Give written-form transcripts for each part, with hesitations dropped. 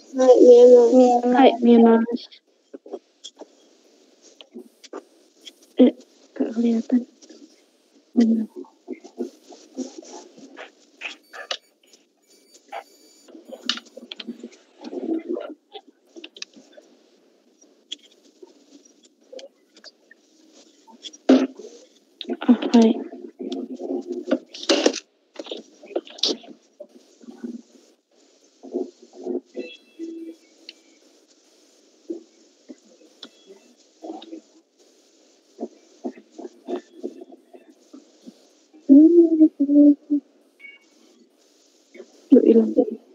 Hai, Mimas. Gak kelihatan. Benar. Hai. Lu hilang.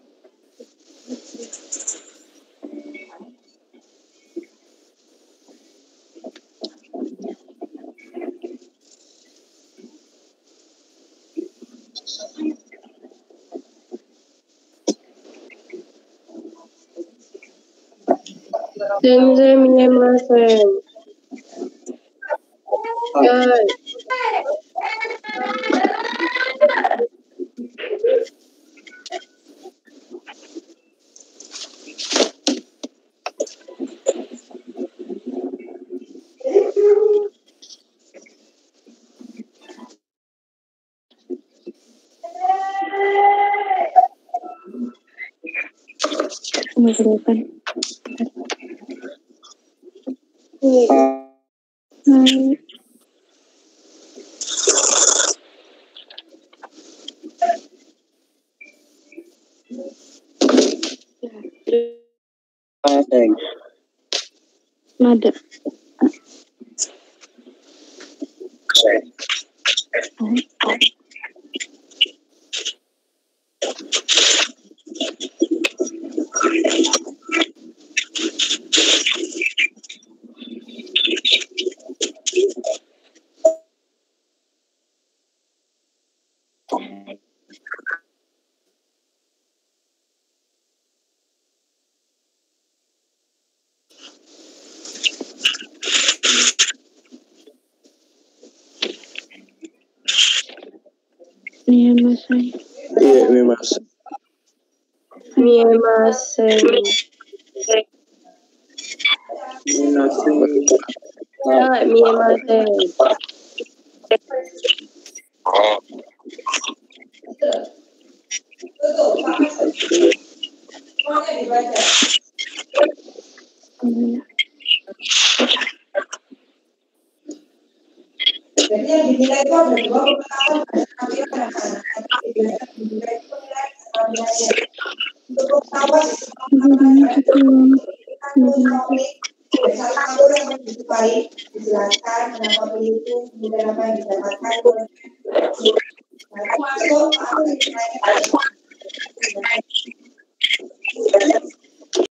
Sensei minemasen. Hai. Nggak kelihatan. Hai. Nada. Minemasen. Iya, Mimas. Minemasen. Hai, minemasen. Jadi yang dinilai itu ada dua penetapan penampilan anak-anak dinilai itu nilai keterampilannya. Untuk pengetahuan satu faktor yang disukai dijelaskan kenapa begitu, kemudian apa yang didapatkan. Masuk